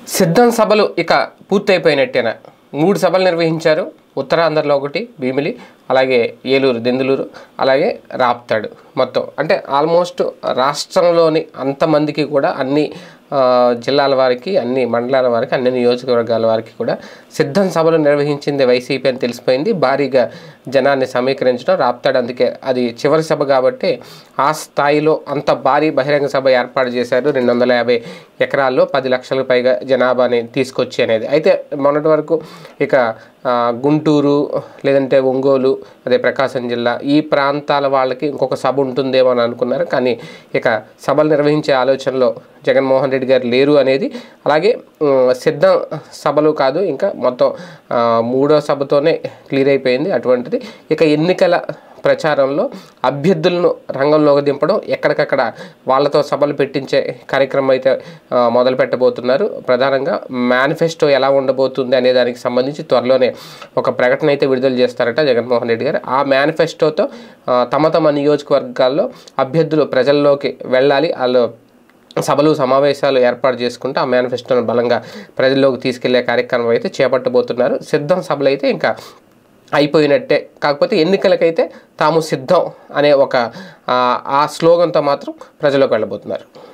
సిద్ధం సభలు ఇక పూర్తయిపోయినట్టేనా? 3 సభలు నిర్వహించారు. ఉత్తరాంధ్రలో ఒకటి భీమిలి, అలాగే ఏలూరు, దెందులూరు, అలాగే రాప్తాడు. మొత్తం అంటే ఆల్మోస్ట్ రాష్ట్రంలోని అంతమందికి కూడా అన్ని జిల్లాల వారికి, అన్ని మండలాల వారికి, అన్ని నియోజకవర్గాల వారికి కూడా సిద్ధం సభలు నిర్వహించింది వైసీపీ అని తెలిసిపోయింది. భారీగా జనాన్ని సమీకరించడం, రాప్తాడు అందుకే అది చివరి సభ కాబట్టి ఆ స్థాయిలో అంత భారీ బహిరంగ సభ ఏర్పాటు చేశారు. 250 ఎకరాల్లో 10 లక్షలకు పైగా జనాభాని తీసుకొచ్చి అనేది. అయితే మొన్నటి వరకు ఇక గుంటూరు లేదంటే ఒంగోలు, అదే ప్రకాశం జిల్లా ఈ ప్రాంతాల వాళ్ళకి ఇంకొక సభ ఉంటుందేమో అని అనుకున్నారు. కానీ ఇక సభలు నిర్వహించే ఆలోచనలో జగన్మోహన్ రెడ్డి గారు లేరు అనేది, అలాగే సిద్ధం సభలు కాదు ఇంకా మొత్తం 3వ సభతోనే క్లియర్ అయిపోయింది. అటువంటిది ఇక ఎన్నికల ప్రచారంలో అభ్యర్థులను రంగంలోకి దింపడం, ఎక్కడికక్కడ వాళ్ళతో సభలు పెట్టించే కార్యక్రమం అయితే మొదలు పెట్టబోతున్నారు. ప్రధానంగా మేనిఫెస్టో ఎలా ఉండబోతుంది అనే దానికి సంబంధించి త్వరలోనే ఒక ప్రకటన అయితే విడుదల చేస్తారట జగన్మోహన్ రెడ్డి గారు. ఆ మేనిఫెస్టోతో తమ నియోజకవర్గాల్లో అభ్యర్థులు ప్రజల్లోకి వెళ్ళాలి, వాళ్ళు సభలు సమావేశాలు ఏర్పాటు చేసుకుంటూ ఆ మేనిఫెస్టోను బలంగా ప్రజల్లోకి తీసుకెళ్లే కార్యక్రమం అయితే చేపట్టబోతున్నారు. సిద్ధం సభలు అయితే ఇంకా అయిపోయినట్టే. కాకపోతే ఎన్నికలకైతే తాము సిద్ధం అనే ఒక ఆ స్లోగన్తో మాత్రం ప్రజల్లోకి వెళ్ళబోతున్నారు.